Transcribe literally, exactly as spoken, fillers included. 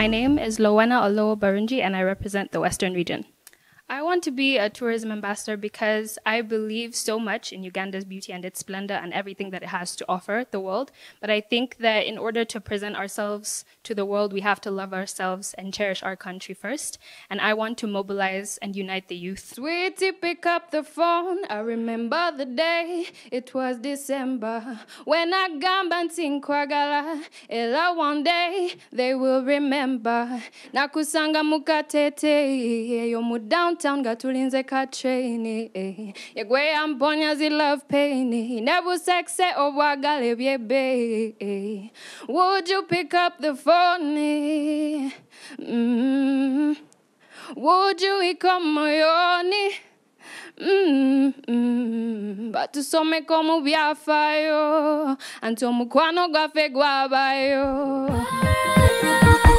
My name is Lowenna or Barungi, and I represent the Western region. I want to be a tourism ambassador because I believe so much in Uganda's beauty and its splendor and everything that it has to offer the world. But I think that in order to present ourselves to the world, we have to love ourselves and cherish our country first. And I want to mobilize and unite the youth. Sweetie, pick up the phone. I remember the day. It was December. When I gamba ntinkwagala. Ela one day they will remember. Nakusanga mukatete. Yomu down Downtown gatulinze ka train eh yegwe amponya zi love pain never sex obwagale byebe eh would you pick up the phone eh? mm would you ikoma moyoni mm mm batusome komu byafayo anto mukwano gwafe gwabayo.